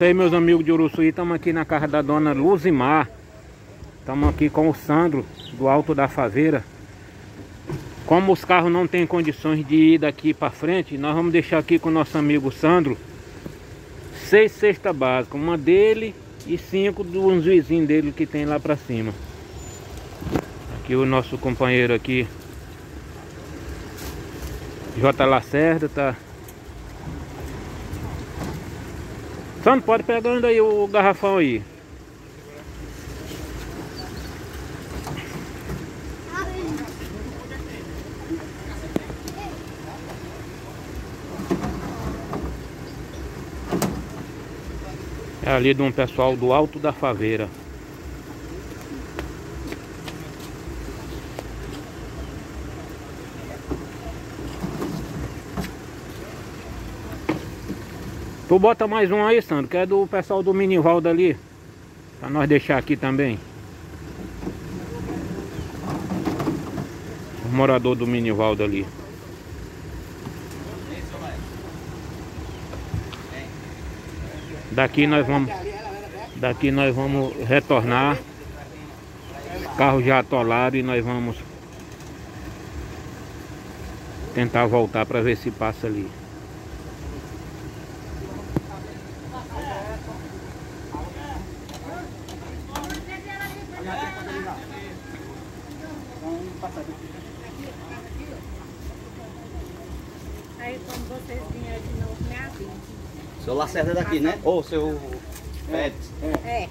E aí, meus amigos de Uruçuí, estamos aqui na casa da dona Luzimar. Estamos aqui com o Sandro, do Alto da Faveira. Como os carros não têm condições de ir daqui para frente, nós vamos deixar aqui com o nosso amigo Sandro 6 cestas básicas, uma dele e 5 dos vizinhos dele que tem lá para cima. Aqui o nosso companheiro aqui, J. Lacerda, tá. Sandro, pode pegando aí o garrafão aí. É ali de um pessoal do Alto da Faveira. Tu bota mais um aí, Sandro, que é do pessoal do Minivaldo ali, pra nós deixar aqui também. O morador do Minivaldo ali. Daqui nós vamos retornar. Os carros já atolaram e nós vamos tentar voltar para ver se passa ali. Aí quando vocês vierem de novo, me avisa. Seu Lacerda é daqui, né? Ou seu Pet. É.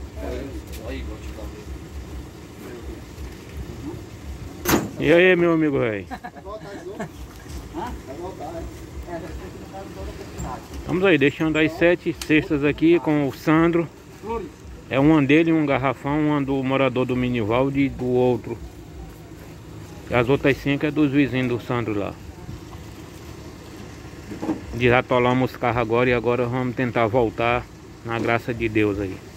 E aí, meu amigo velho? Vamos aí, deixando as 7 cestas aqui com o Sandro. É uma dele, um garrafão, uma do morador do Minivaldo e do outro. E as outras 5 é dos vizinhos do Sandro lá. Desatolamos os carros agora e agora vamos tentar voltar na graça de Deus aí.